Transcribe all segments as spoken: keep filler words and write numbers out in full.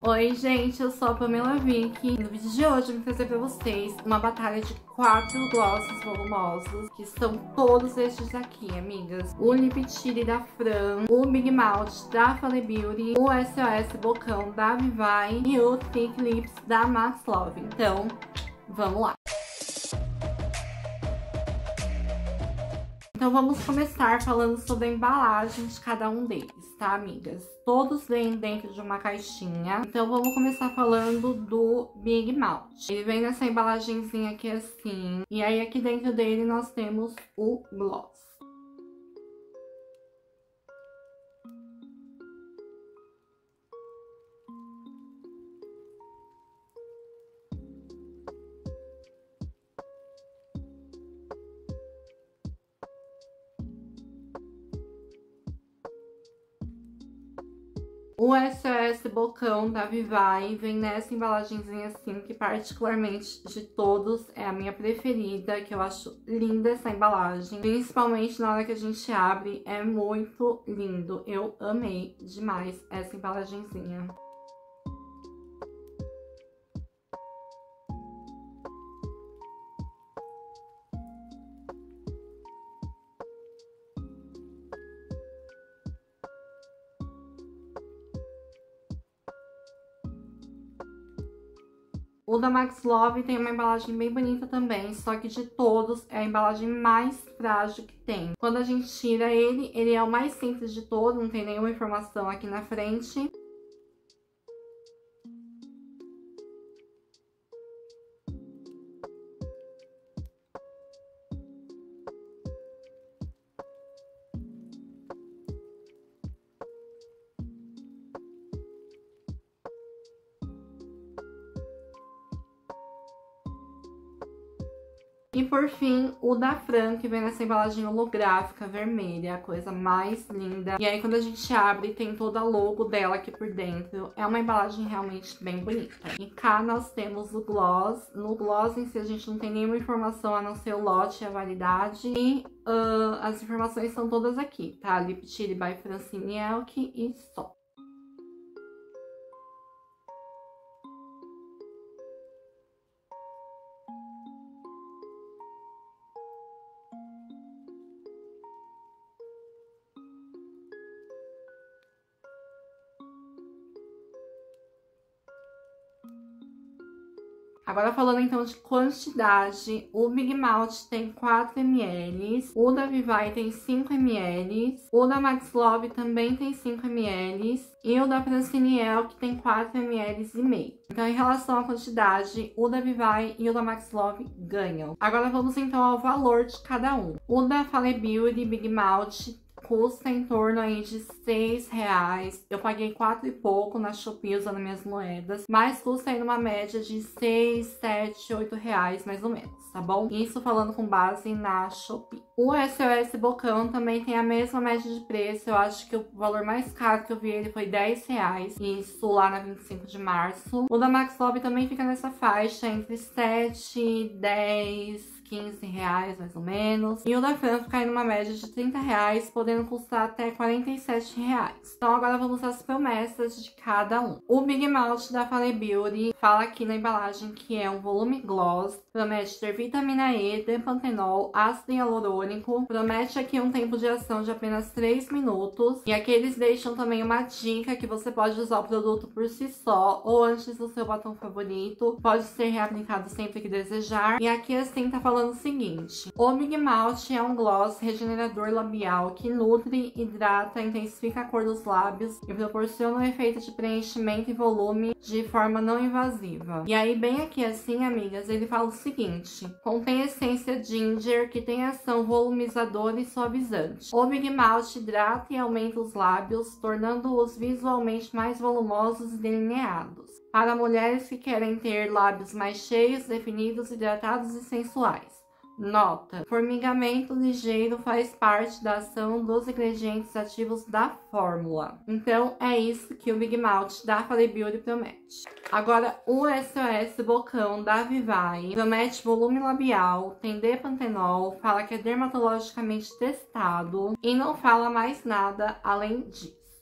Oi gente, eu sou a Pamela Vick e no vídeo de hoje eu vim trazer pra vocês uma batalha de quatro glosses volumosos, que são todos estes aqui, amigas. O Lip Tint da Fran, o Big Mouth da Fale Beauty, o S O S Bocão da Vivai e o Thick Lips da Max Love. Então, vamos lá! Então vamos começar falando sobre a embalagem de cada um deles, tá, amigas? Todos vêm dentro de uma caixinha. Então vamos começar falando do Big Mouth. Ele vem nessa embalagenzinha aqui assim. E aí aqui dentro dele nós temos o gloss. O S O S Bocão da Vivai vem nessa embalagenzinha assim, que particularmente de todos é a minha preferida, que eu acho linda essa embalagem. Principalmente na hora que a gente abre, é muito lindo. Eu amei demais essa embalagenzinha. O da Max Love tem uma embalagem bem bonita também, só que de todos é a embalagem mais frágil que tem. Quando a gente tira ele, ele é o mais simples de todos, não tem nenhuma informação aqui na frente. E por fim, o da Fran, que vem nessa embalagem holográfica vermelha, a coisa mais linda. E aí quando a gente abre, tem toda a logo dela aqui por dentro. É uma embalagem realmente bem bonita. E cá nós temos o gloss. No gloss em si a gente não tem nenhuma informação a não ser o lote e a validade. E uh, as informações são todas aqui, tá? Lip Tint by Francine Elk e só. Agora falando então de quantidade, o Big Mouth tem quatro mililitros, o da Vivai tem cinco mililitros, o da Max Love também tem cinco mililitros e o da Francine Elk tem quatro mililitros e meio. Então, em relação à quantidade, o da Vivai e o da Max Love ganham. Agora vamos então ao valor de cada um. O da Fale Beauty Big Mouth custa em torno aí de seis reais. Eu paguei quatro e pouco na Shopee usando minhas moedas, mas custa aí numa média de seis, sete, oito reais mais ou menos, tá bom? Isso falando com base na Shopee. O S O S Bocão também tem a mesma média de preço. Eu acho que o valor mais caro que eu vi ele foi dez reais, isso lá na vinte e cinco de março. O da Max Love também fica nessa faixa entre sete, dez, quinze reais mais ou menos. E o da Fran fica aí numa média de trinta reais, podendo custar até quarenta e sete reais. Então agora vamos às promessas de cada um. O Big Mouth da Fale Beauty fala aqui na embalagem que é um volume gloss, promete ter vitamina E, depantenol, ácido hialurônico, promete aqui um tempo de ação de apenas três minutos. E aqui eles deixam também uma dica que você pode usar o produto por si só ou antes do seu batom favorito, pode ser reaplicado sempre que desejar. E aqui assim tá falando o seguinte: o Big Mouth é um gloss regenerador labial que nutre, hidrata, intensifica a cor dos lábios e proporciona um efeito de preenchimento e volume de forma não invasiva. E aí bem aqui assim, amigas, ele fala o seguinte: contém essência ginger que tem ação volumizadora e suavizante. O Big Mouth hidrata e aumenta os lábios, tornando-os visualmente mais volumosos e delineados. Para mulheres que querem ter lábios mais cheios, definidos, hidratados e sensuais. Nota: formigamento ligeiro faz parte da ação dos ingredientes ativos da fórmula. Então é isso que o Big Mouth da Fale Beauty promete. Agora o S O S Bocão da Vivai promete volume labial, tem depantenol, fala que é dermatologicamente testado e não fala mais nada além disso.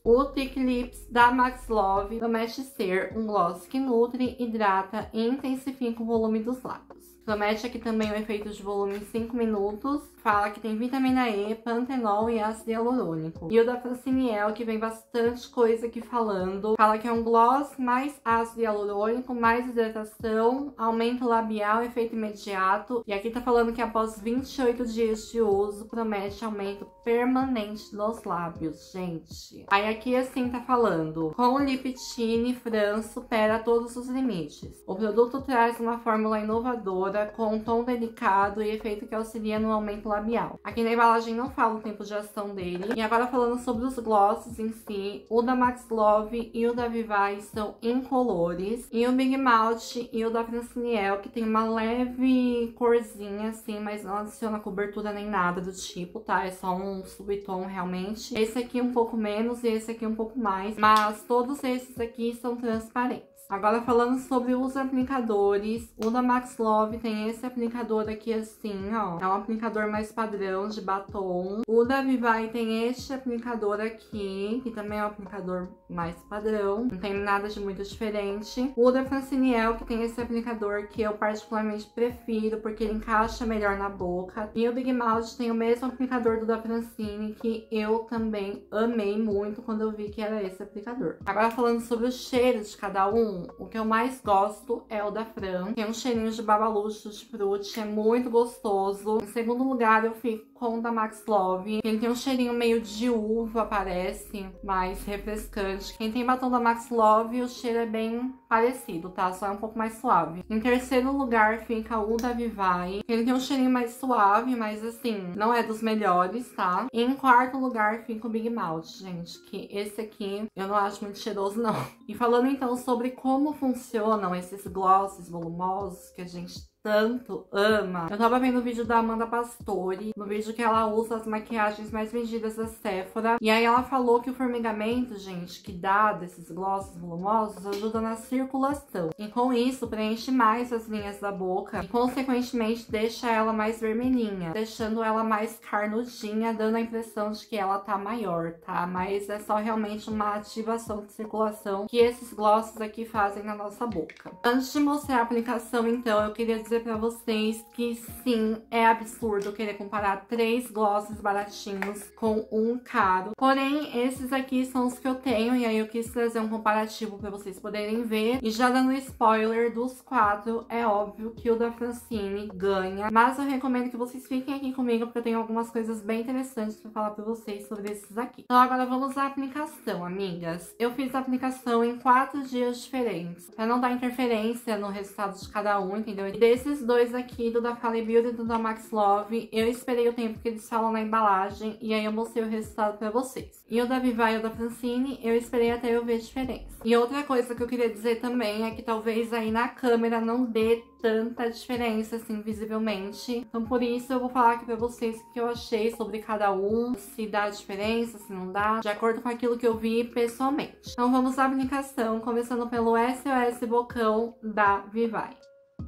O Thick Lips da Max Love promete ser um gloss que nutre, hidrata e intensifica o volume dos lábios. Promete aqui também o efeito de volume em cinco minutos. Fala que tem vitamina E, pantenol e ácido hialurônico. E o da Franciniel, que vem bastante coisa aqui falando. Fala que é um gloss mais ácido hialurônico, mais hidratação, aumento labial, efeito imediato. E aqui tá falando que após vinte e oito dias de uso, promete aumento permanente nos lábios, gente. Aí aqui assim tá falando, com o Lip Tint Fran supera todos os limites. O produto traz uma fórmula inovadora com um tom delicado e efeito que auxilia no aumento labial. Aqui na embalagem não fala o tempo de ação dele. E agora falando sobre os glosses em si, o da Max Love e o da Vivai são incolores. E o Big Mouth e o da Franciniel, que tem uma leve corzinha assim, mas não adiciona cobertura nem nada do tipo, tá? É só um subtom realmente. Esse aqui um pouco menos e esse aqui um pouco mais, mas todos esses aqui são transparentes. Agora falando sobre os aplicadores, o da Max Love tem esse aplicador aqui assim, ó. É um aplicador mais padrão de batom. O da Vivai tem este aplicador aqui, que também é um aplicador mais padrão. Não tem nada de muito diferente. O da Franciniel, que tem esse aplicador que eu particularmente prefiro, porque ele encaixa melhor na boca. E o Big Mouth tem o mesmo aplicador do da Francine, que eu também amei muito quando eu vi que era esse aplicador. Agora falando sobre o cheiro de cada um, o que eu mais gosto é o da Fran. Tem um cheirinho de babaluxo, de frutti, é muito gostoso. Em segundo lugar, eu fico com o da Max Love. Ele tem um cheirinho meio de uva, parece, mais refrescante. Quem tem batom da Max Love, o cheiro é bem parecido, tá? Só é um pouco mais suave. Em terceiro lugar, fica o da Vivai. Ele tem um cheirinho mais suave, mas assim, não é dos melhores, tá? E em quarto lugar, fica o Big Mouth, gente, que esse aqui eu não acho muito cheiroso, não. E falando então sobre como funcionam esses glosses volumosos que a gente tanto ama. Eu tava vendo o vídeo da Amanda Pastore, no vídeo que ela usa as maquiagens mais vendidas da Sephora. E aí ela falou que o formigamento, gente, que dá desses glosses volumosos ajuda na circulação. E com isso preenche mais as linhas da boca e consequentemente deixa ela mais vermelhinha, deixando ela mais carnudinha, dando a impressão de que ela tá maior, tá? Mas é só realmente uma ativação de circulação que esses glosses aqui fazem na nossa boca. Antes de mostrar a aplicação, então, eu queria dizer pra vocês que sim, é absurdo querer comparar três glosses baratinhos com um caro. Porém, esses aqui são os que eu tenho e aí eu quis trazer um comparativo pra vocês poderem ver. E já dando spoiler dos quatro, é óbvio que o da Francine ganha. Mas eu recomendo que vocês fiquem aqui comigo porque eu tenho algumas coisas bem interessantes pra falar pra vocês sobre esses aqui. Então agora vamos à aplicação, amigas. Eu fiz a aplicação em quatro dias diferentes, pra não dar interferência no resultado de cada um, entendeu? E desse Esses dois aqui, do da Fally Beauty e do da Max Love, eu esperei o tempo que eles falam na embalagem e aí eu mostrei o resultado pra vocês. E o da Vivai e o da Francine, eu esperei até eu ver a diferença. E outra coisa que eu queria dizer também é que talvez aí na câmera não dê tanta diferença, assim, visivelmente. Então, por isso, eu vou falar aqui pra vocês o que eu achei sobre cada um, se dá diferença, se não dá, de acordo com aquilo que eu vi pessoalmente. Então, vamos à aplicação, começando pelo S O S Bocão da Vivai.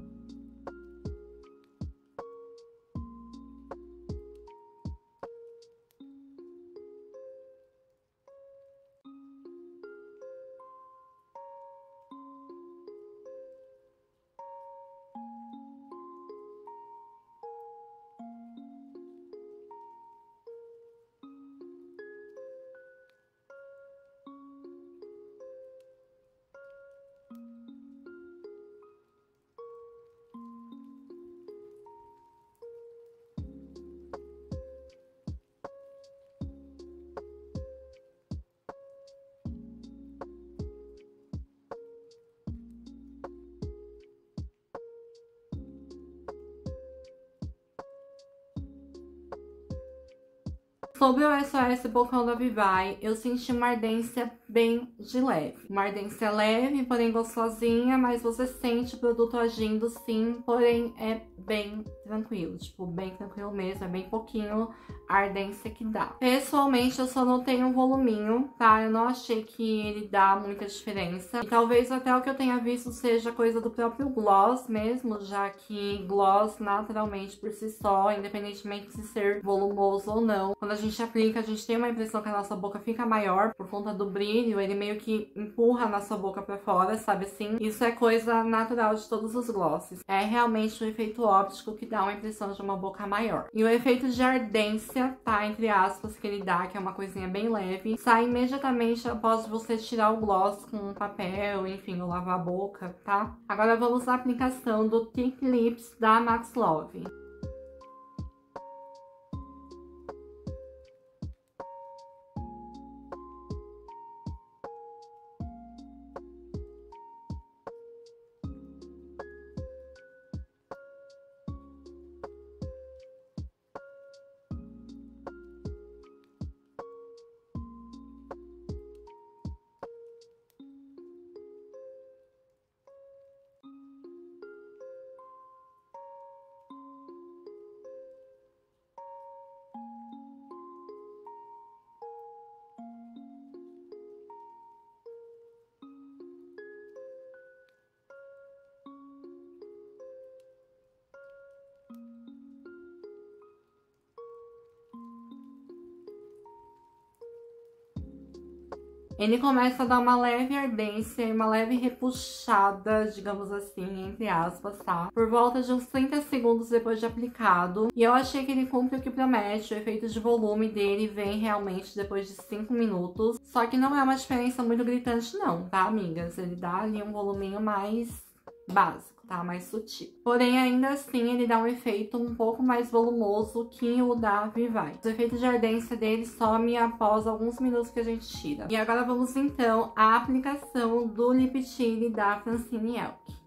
Sobre o S O S Bocão da Vivai, eu senti uma ardência bem de leve. Uma ardência leve, porém gostosinha, mas você sente o produto agindo sim, porém é bem tranquilo. Tipo, bem tranquilo mesmo, é bem pouquinho a ardência que dá. Pessoalmente, eu só notei um voluminho, tá? Eu não achei que ele dá muita diferença. E talvez até o que eu tenha visto seja coisa do próprio gloss mesmo, já que gloss, naturalmente, por si só, independentemente de ser volumoso ou não, quando a gente aplica, a gente tem uma impressão que a nossa boca fica maior por conta do brilho, ele meio que empurra a nossa boca pra fora, sabe assim? Isso é coisa natural de todos os glosses. É realmente um efeito óptico que dá uma impressão de uma boca maior. E o efeito de ardência, tá? Entre aspas, que ele dá, que é uma coisinha bem leve, sai imediatamente após você tirar o gloss com um papel, enfim, ou lavar a boca, tá? Agora vamos na aplicação do Thick Lips da Max Love. Ele começa a dar uma leve ardência e uma leve repuxada, digamos assim, entre aspas, tá? Por volta de uns trinta segundos depois de aplicado. E eu achei que ele cumpre o que promete, o efeito de volume dele vem realmente depois de cinco minutos. Só que não é uma diferença muito gritante não, tá, amigas? Ele dá ali um voluminho mais básico, tá? Mais sutil. Porém, ainda assim, ele dá um efeito um pouco mais volumoso que o da Vivai. O efeito de ardência dele some após alguns minutos que a gente tira. E agora vamos, então, à aplicação do Lip Tint da Francine Elk.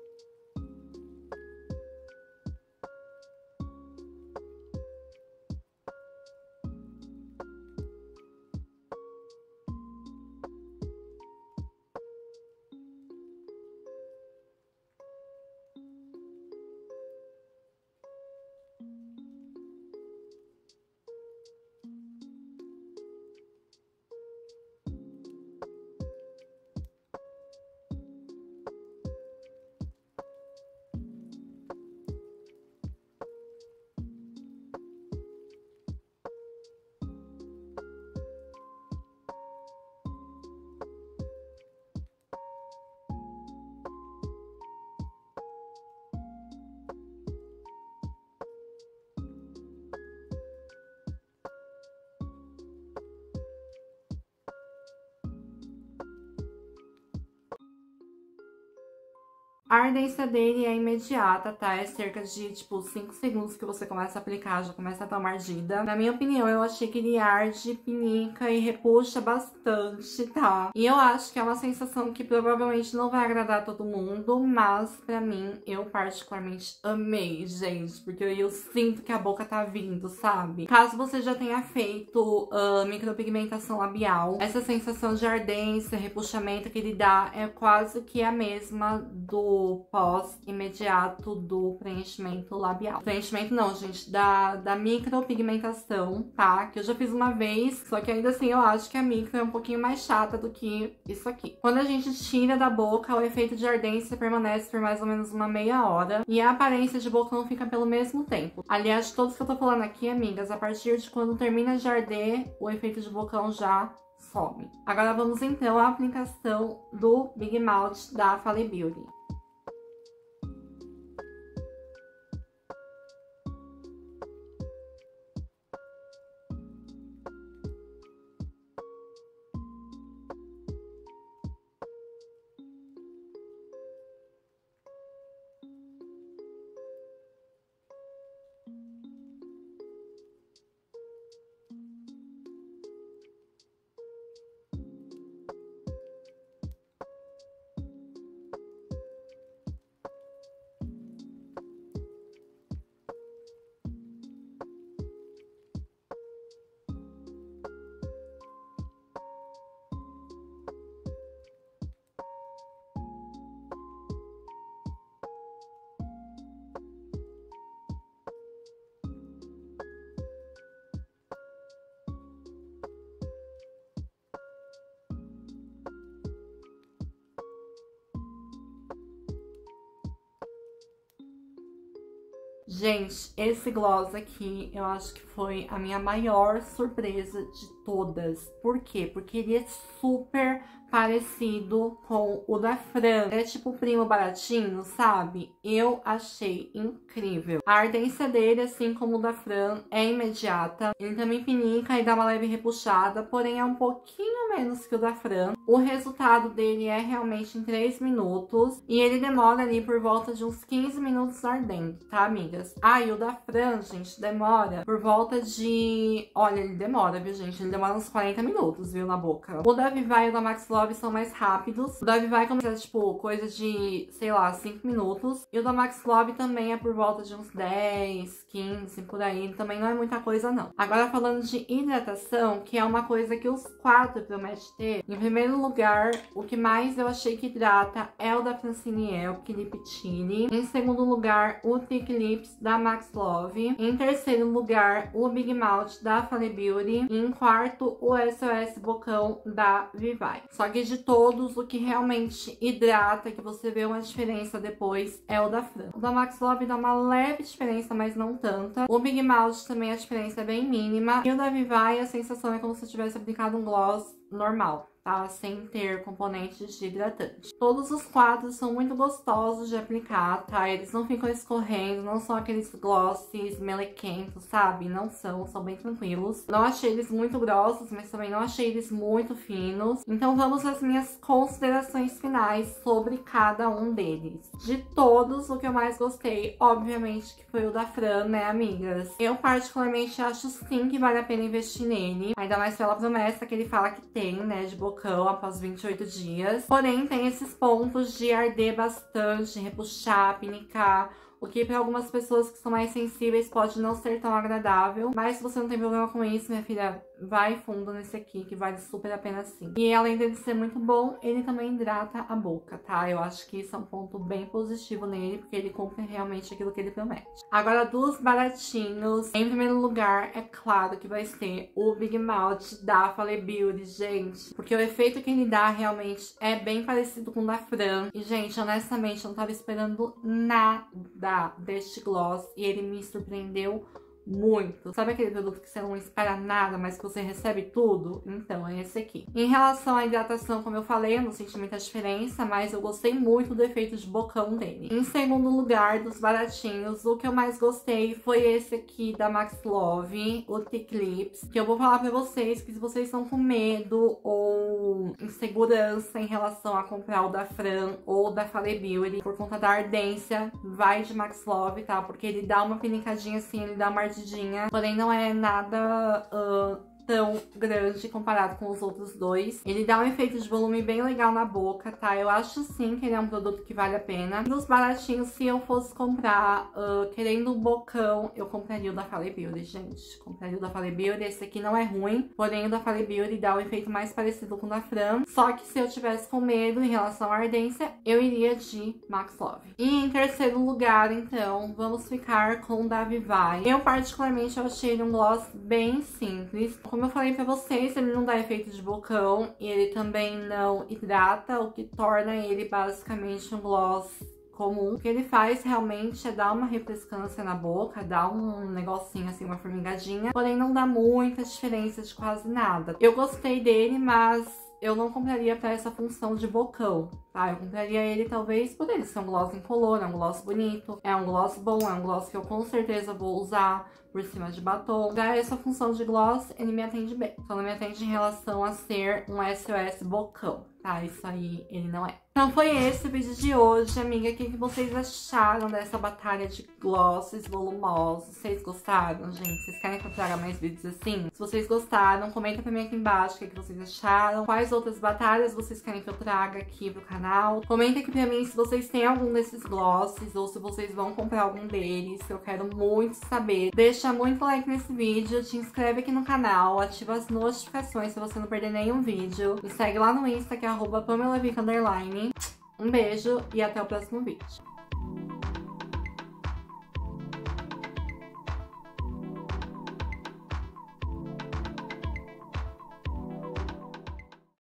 A ardência dele é imediata, tá? É cerca de, tipo, cinco segundos que você começa a aplicar, já começa a dar uma ardida. Na minha opinião, eu achei que ele arde, pinica e repuxa bastante, tá? E eu acho que é uma sensação que provavelmente não vai agradar a todo mundo, mas pra mim, eu particularmente amei, gente, porque eu sinto que a boca tá vindo, sabe? Caso você já tenha feito uh, micropigmentação labial, essa sensação de ardência, repuxamento que ele dá é quase que a mesma do pós-imediato do preenchimento labial. Preenchimento não, gente, da, da micropigmentação, tá? Que eu já fiz uma vez, só que ainda assim eu acho que a micro é um pouquinho mais chata do que isso aqui. Quando a gente tira da boca, o efeito de ardência permanece por mais ou menos uma meia hora e a aparência de bocão fica pelo mesmo tempo. Aliás, de todos que eu tô falando aqui, amigas, a partir de quando termina de arder, o efeito de bocão já some. Agora vamos então à aplicação do Big Mouth da Fally Beauty. Gente, esse gloss aqui, eu acho que foi a minha maior surpresa de todas. Por quê? Porque ele é super parecido com o da Fran. É tipo primo baratinho, sabe? Eu achei incrível. A ardência dele, assim como o da Fran, é imediata. Ele também pinica e dá uma leve repuxada, porém é um pouquinho menos que o da Fran. O resultado dele é realmente em três minutos. E ele demora ali por volta de uns quinze minutos ardendo, tá, amigas? Ah, e o da Fran, gente, demora por volta de... Olha, ele demora, viu, gente? Ele demora uns quarenta minutos, viu, na boca. O da Vivai e o da Max Love são mais rápidos. O da Vivai começa, tipo, coisa de, sei lá, cinco minutos. E o da Max Love também é por volta de uns dez, quinze, por aí. Também não é muita coisa, não. Agora, falando de hidratação, que é uma coisa que os quatro prometem ter. Em primeiro lugar, o que mais eu achei que hidrata é o da Francine Elk Lip Tint. Em segundo lugar, o Thick Lips da Max Love. Em terceiro lugar, o Big Mouth da Fale Beauty. E em quarto, o S O S Bocão da Vivai. Só que de todos, o que realmente hidrata, que você vê uma diferença depois, é o da Fran. O da Max Love dá uma leve diferença, mas não tanta. O Big Mouth também a diferença é bem mínima. E o da Vivai, a sensação é como se eu tivesse aplicado um gloss normal, tá? Sem ter componentes de hidratante. Todos os quadros são muito gostosos de aplicar, tá? Eles não ficam escorrendo, não são aqueles glosses melequentos, sabe? Não são, são bem tranquilos. Não achei eles muito grossos, mas também não achei eles muito finos. Então vamos às minhas considerações finais sobre cada um deles. De todos, o que eu mais gostei, obviamente, que foi o da Fran, né, amigas? Eu particularmente acho sim que vale a pena investir nele, ainda mais pela promessa que ele fala que tem, né, de bocão após vinte e oito dias. Porém, tem esses pontos de arder bastante, repuxar, pinicar, o que para algumas pessoas que são mais sensíveis pode não ser tão agradável. Mas se você não tem problema com isso, minha filha, vai fundo nesse aqui, que vale super a pena sim. E além dele ser muito bom, ele também hidrata a boca, tá? Eu acho que isso é um ponto bem positivo nele, porque ele cumpre realmente aquilo que ele promete. Agora, dos baratinhos, em primeiro lugar, é claro que vai ser o Big Mouth da Fale Beauty, gente. Porque o efeito que ele dá realmente é bem parecido com o da Fran. E, gente, honestamente, eu não tava esperando nada deste gloss e ele me surpreendeu muito. Sabe aquele produto que você não espera nada, mas que você recebe tudo? Então, é esse aqui. Em relação à hidratação, como eu falei, eu não senti muita diferença, mas eu gostei muito do efeito de bocão dele. Em segundo lugar, dos baratinhos, o que eu mais gostei foi esse aqui da Max Love, o Thick Lips, que eu vou falar pra vocês que se vocês estão com medo ou insegurança em relação a comprar o da Fran ou da Fale Beauty, por conta da ardência, vai de Max Love, tá? Porque ele dá uma pinicadinha assim, ele dá uma ardidinha, porém não é nada uh, tão grande comparado com os outros dois. Ele dá um efeito de volume bem legal na boca, tá? Eu acho sim que ele é um produto que vale a pena. Dos baratinhos, se eu fosse comprar uh, querendo um bocão, eu compraria o da Fale Beauty, gente. Compraria o da Fale Beauty. Esse aqui não é ruim, porém o da Fale Beauty dá um efeito mais parecido com o da Fran. Só que se eu tivesse com medo em relação à ardência, eu iria de Max Love. E em terceiro lugar, então, vamos ficar com o da Vivai. Eu particularmente eu achei ele um gloss bem simples. Como eu falei pra vocês, ele não dá efeito de bocão e ele também não hidrata, o que torna ele basicamente um gloss comum. O que ele faz realmente é dar uma refrescância na boca, dar um negocinho assim, uma formigadinha, porém não dá muita diferença de quase nada. Eu gostei dele, mas eu não compraria pra essa função de bocão, tá? Eu compraria ele talvez por ele ser um gloss incolor, é um gloss bonito, é um gloss bom, é um gloss que eu com certeza vou usar por cima de batom. Pra essa função de gloss, ele me atende bem. Só não me atende em relação a ser um S O S bocão, tá? Isso aí ele não é. Então foi esse o vídeo de hoje, amiga. O que, que vocês acharam dessa batalha de glosses volumosos? Vocês gostaram, gente? Vocês querem que eu traga mais vídeos assim? Se vocês gostaram, comenta pra mim aqui embaixo o que, que vocês acharam. Quais outras batalhas vocês querem que eu traga aqui pro canal. Comenta aqui pra mim se vocês têm algum desses glosses ou se vocês vão comprar algum deles. Eu quero muito saber. Deixa muito like nesse vídeo, te inscreve aqui no canal, ativa as notificações pra você não perder nenhum vídeo. Me segue lá no Insta, que é arroba Pamela Vick underline. Um beijo e até o próximo vídeo.